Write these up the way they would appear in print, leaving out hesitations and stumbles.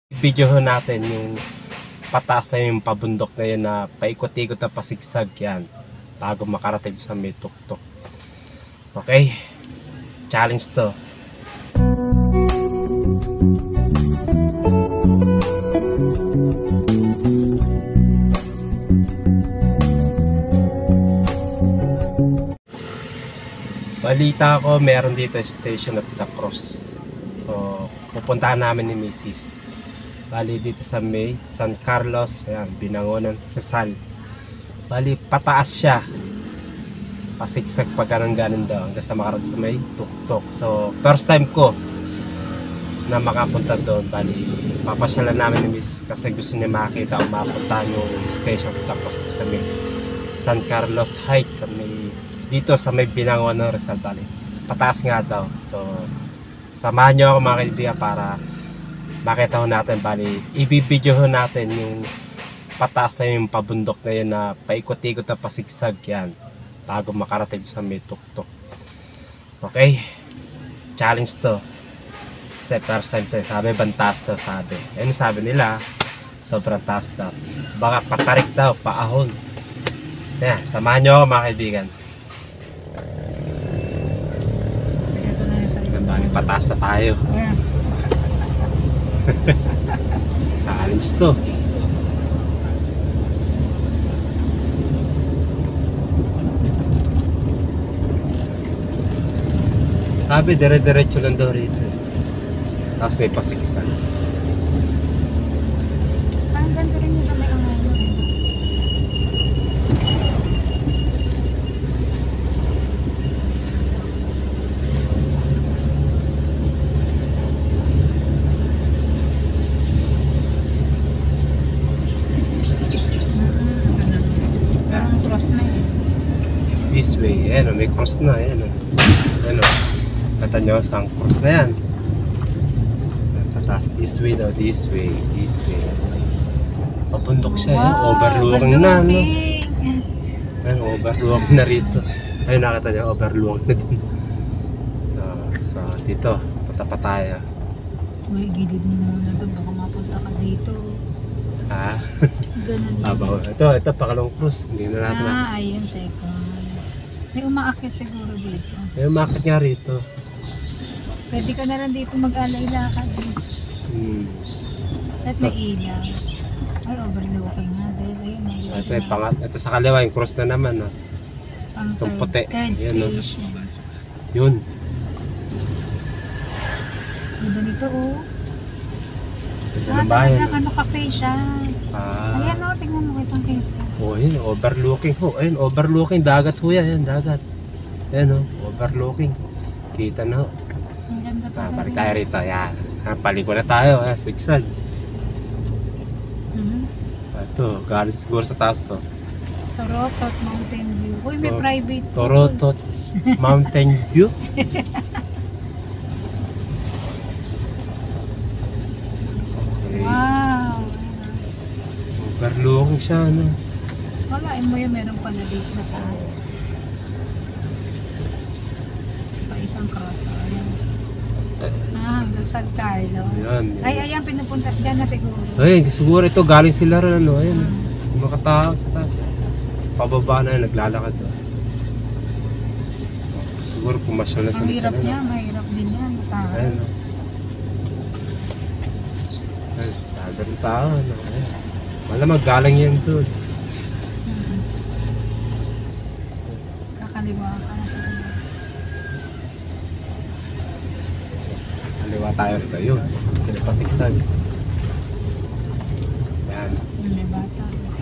Videohan natin yung pataas na yung pabundok na yun na paikot-ikot na pasigsag yan bago makarating sa may tuktok. Okay, challenge to. Balita ko meron dito Station of the Cross, so pupuntahan namin ni Mrs. Bali dito sa may San Carlos, ayan, Binangonan, Rizal. Bali pataas siya, pasigsag pa ganun daw hanggang sa makarating sa may tuktok. So first time ko na makapunta doon. Bali papasyalan namin ni Mrs. kasi gusto niya makita o mapuntahan yung Station of the Cross sa may San Carlos Heights, sa may dito sa may Binangonan, Rizal. Bali pataas nga daw, so samahan nyo ako mga kaibigan para makita ho natin. Bali ibibidyohan natin yung pataas na yung pabundok na yun na paikot-ikot na pasigsag yan bago makarating sa may tuktok. Okay, challenge to kasi first time to. Sabi bantas to, sabi ayun, sabi nila sobrang taas daw, baka patarik daw, paahon. Yan, samahan nyo ako mga kaibigan. Bali pataas na tayo. Challenge to. Sabi dire-diretso lang daw rito, tapos may pasigsan. Parang ganito rin yung sa may angay mo rin. Parang cross na eh. This way, ayan, may cross na, ayan. Ayan, kata nyo, isang cross na yan. Tataas, this way daw, this way. Papundok siya, ayan, overlooking na, no? Ayan, overlooking na rito. Ayun, nakita nyo, overlooking na din. So, dito, punta pa tayo. Uy, gilid mo muna doon, baka mapunta ka dito. Ha? Ganun Abaw. Ito, pakalong cross. Hindi na natin. ayun, second. May umaakit siguro dito. Ayun, makit nga rito. Pwede ka na lang dito mag-alay-lakad eh. At may ilaw. Ay, overlooking na. Dahil ayun, may Ito, ito sa kaliwa, yung cross na naman. No? Ang Itong puti. third Ayan, no? station. Yun. Ganda nito, oh. Ito ng bayan. Talagang ano, cafe siya. Ayan, oh, tingnan mo itong kita. Oh, yun, overlooking ho. Ayun, overlooking. Dagat ho yan. Ayan, dagat. Ayan, overlooking. Kita na ho. Ang ganda pa. Balik tayo rito. Ayan. Paliko na tayo. Ayan, sigsag. Ito, galing siguro sa taas to. Torotot Mountain View. Uy, may private pool. Torotot Mountain View. Okay. Wow. Overlooking siya, ano. Wala, mo yun, meron pa na date na tayo. Pa isang cross. Ayan. Hanggang San Carlos. Ayan. Ayan, pinupunta dyan na siguro. Ay, siguro ito galing sila rin, ano. Ayan, mga tao sa taas. Pababa na, naglalakad. Siguro pumasyal na sa Ang likod. hirap niya, mahirap din yan. Mataas. Ayan. Ay, dagang tao, ano. Ayan. Malamang galing yan doon. Kakaliwa ka na siguro. Kaliwa tayo rito. Yun. Pinapasigsag. Ayan. Yung may bata.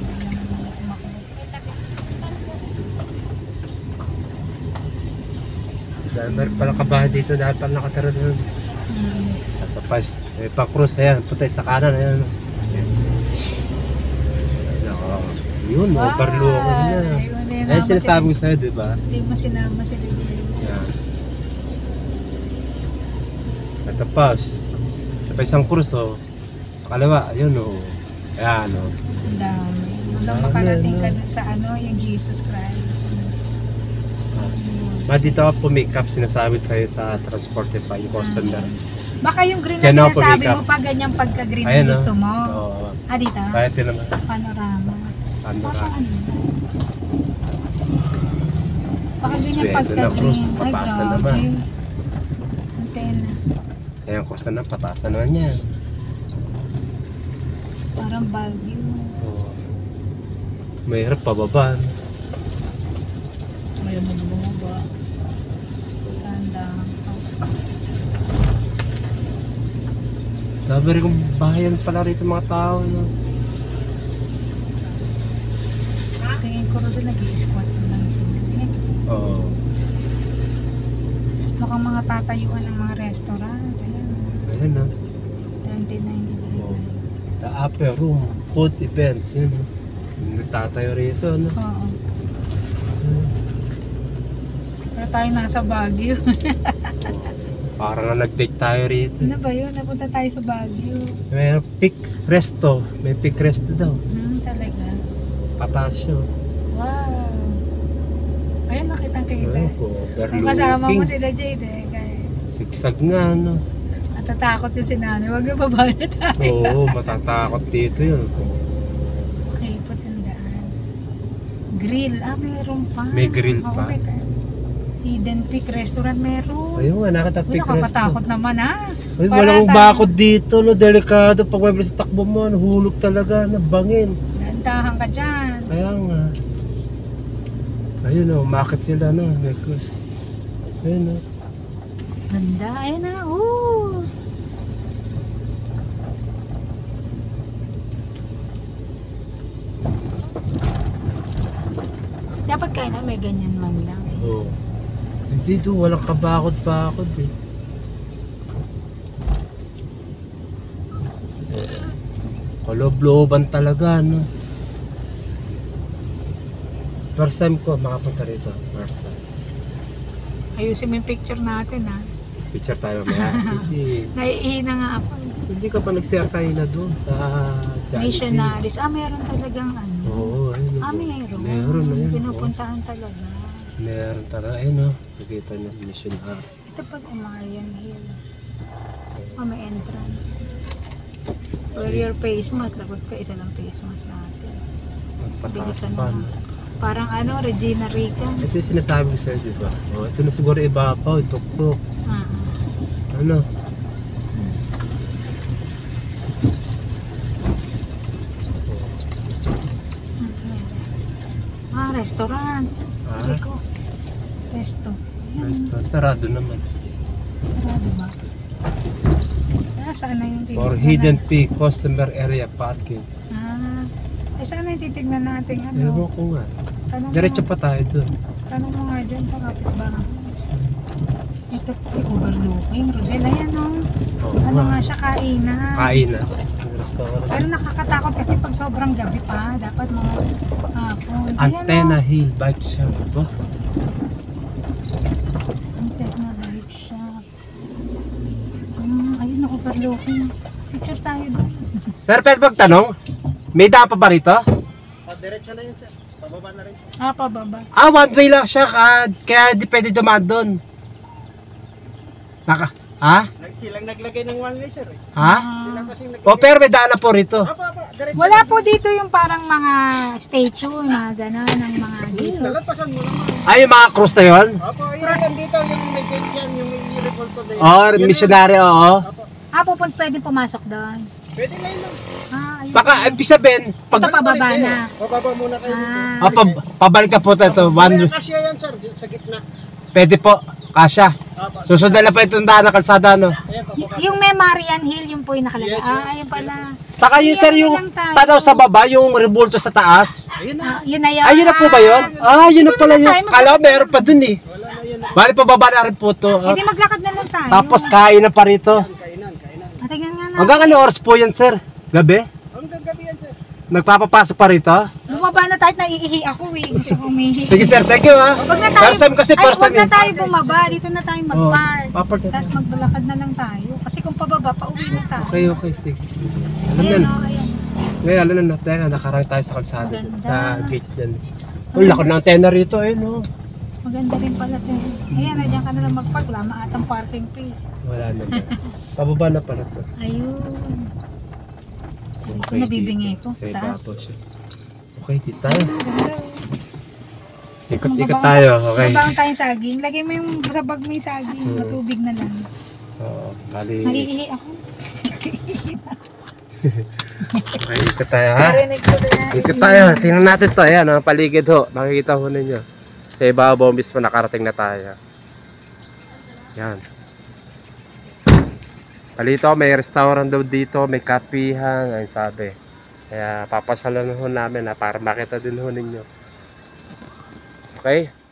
Dahil meron palang kabahay dito. Dahil palang nakatira doon. At tapos, may pa-cross. Ayan. Puti sa kanan. Ayan. Ayan. Yun, overlooking na. Ayan sinasabi ko sa'yo, diba? Hindi mo sinama si Lily. Ayan. At tapos, ito pa isang cross, oh. Sa kaliwa, yun, oh. Ayan, oh. Ang dami. Hanggang makarating ka dun sa ano, yung Jesus Christ. Dito ako pumikap, sinasabi sa'yo sa Transportify, yung customer. Baka yung green na Diyan ako sinasabi pumikap. mo, pag ganyang pagka-green Ayan, ang no? gusto mo. Oo. Ah, dito? Kahit yun naman. Panorama. Ano Baka na. ano? Baka Yes, ganyan pwede na, pagka-green. Cruz. Ay, Pataas na grabe. naman. Antena. Ayan, course na pataas na naman yan. Parang Baguio. Oo. Mahirap pababa. May bumaba. Tanda. Sabi rin kung bahayan pala rito mga tao, no? Tingin ko rin nag-i-squat na lang sila. Oo. Mukhang mga tatayuan ng mga restaurant. Ayan. Ayan, no? 2099. Oo. The upper room, food events, yun, no? Nagtatayo rito, no? Oo. Pero tayo nasa Baguio. Parang nga nag-date tayo rito. Ano ba yun? Napunta tayo sa Baguio. May peak resto. May peak resto daw. Talaga. Pataas yun. Wow. Ayun, nakitang-kita. Ayun ko, Kung kasama mo overlooking. sila, Jade, eh. Kaya, Sigsag nga, no? natatakot si nanay. Huwag na baba na tayo. Oo, matatakot dito yun. Okay, patandaan. Grill. Ah, meron pa. May grill Oo, pa. Hidden Peak Restaurant meron. Ayun nga, Uy, nakata-peak resto. nakakatakot naman, ha? Ay, Para walang tayo- bakod dito, no? Delikado. Pag may sa takbo mo, hulog talaga, nabangin. Nandahan ka dyan. Kaya nga. Ayun, no? Umakit sila, no? May cruise. Ayun, no? Ganda. Ayun na. Oo. Dapat kaya na may ganyan man lang. Oo. Hindi doon, walang kabakod-bakod eh. Kalob-looban talaga, no? First time ko makapunta rito. First time. Ayusin mo yung picture natin, ha? Picture tayo mamaya. Sige. Naiihina nga ako. Hindi ka pa nag-share tayo na doon sa Jollibee. Missionaries. Ah, meron talagang ano. Oo, ayun. Ah, meron. Meron, ayun. Pinupuntahan talaga. Meron talaga. Ayun, no? Nakita niyo, missionary. Ito pag Umarian Hill. Ah, may entrance. Wear your face mask. Dapat ka isa lang face mask natin. Pataas Bilisan pa, mo. no? Parang ano, Regina Rica. Ito yung sinasabi ko sa'yo, di ba? Oh, ito na siguro ibabaw, tuk-tuk. Ah, Ano? restaurant. Ah, Rico. Resto. Ayan. resto. Sarado naman. Sarado ba? Ah, saan na yung titignan Or hidden peak, customer area parking. Ah, eh saan na yung titignan natin? Ano? Ewan ko nga. Tanong Diretso mo, pa tayo doon. tanong mo nga dyan sa kapitbahay. Ito, overlooking. Rodel, ayan o. Oo Ano nga. nga siya, kainan. Kain na. Restaurant. Pero nakakatakot kasi pag sobrang gabi pa, dapat mga hapon. Antenna Hill Bike Shop. Ba? Antenna bike shop. Ayun, overlooking. Picture tayo doon. Sir, pwede magtanong? May daan pa ba rito? Diretso na yun, sir. Pababa na rin. Ah, pababa. Ah, one way lang siya. Kaya di pwede dumaan doon. Ha? Silang naglagay ng one way, sir. Ha? Sila Ah, kasing naglagay. O, pero may daan na po rito. Diretso. wala po dito yung parang mga statue, mga gano'n, ng mga Jesus. Nalapasan mo naman. Ay, yung mga cross na yun? Opo, yan dito, yung may gate yan, yung may i-report ko din. Oh, missionary, oo. Opo. Ah, pwede pumasok doon. Pwede na yun lang. Ah, ayun. Saka, ibig sabihin, pag Ito pababa na. Pababa muna kayo dito. Ah, pabalik ka po ito, May akasya yan, sir, sa gitna. pwede po, kasya. Opo. Susundan na po itong daan ng kalsada, no? Ayan, pababa. yung may Marian Hill, yung po yung nakalagay. Yes, Ah, ayun pala. Saka yung sir, yung tanaw sa baba, yung rebulto sa taas. Ayun na. Ah, yun na yun. Ay, yun na po ba yun? Ah, yun na Dito pala na yun. tayo, Kala ko meron pa dun eh. Wala na yun. Bali, pababa na rin po to. Hindi maglakad na lang tayo. Tapos, kain na pa rito. Kainan. Ah, tingnan nga na. Hanggang ano oras po yan, sir? Gabi? Hanggang gabi yan, sir. Nagpapapasok pa rito? Bumaba na tayo, naiihi ako eh. Gusto ko umihi. Sige, sir. Thank you, ha. Wag na tayo. First time kasi, first Wag time. na tayo bumaba. Dito na tayo mag-park. Papark na Tapos tayo. magbalakad na lang tayo. Kasi kung pababa, pauwi na tayo. Okay. Sige. Alam Ayan, na. oh, ayan. Ngayon, alam na. Teka, nakarang tayo sa kalsada. Ganda. Sa gate dyan. Ang laki ng antena rito, ayun, no. Maganda rin pala ito. Ayan, nandiyan ka na lang magpark. Lama atang parking fee. Wala naman. Pababa na pala to. Ayun. Ito nabibingi ko. Sa Taas. ibabaw siya. Okay, dito tayo. Ganda. Ikot-ikot tayo, okay. Mabawang tayong saging. Lagay mo yung sa bag mo yung saging. Matubig na lang. Oo, bali. Naiihi ako. Okay, ikot tayo ha. Narinig ko na. Ikot tayo, tingnan natin to. Ayan, ang paligid ho. Makikita ho ninyo. Sa ibabaw mismo nakarating na tayo. Yan. Palito, may restaurant daw dito, may kapihan, ay sabi. Kaya papasalan ho namin ha, para makita din ho ninyo. Okay?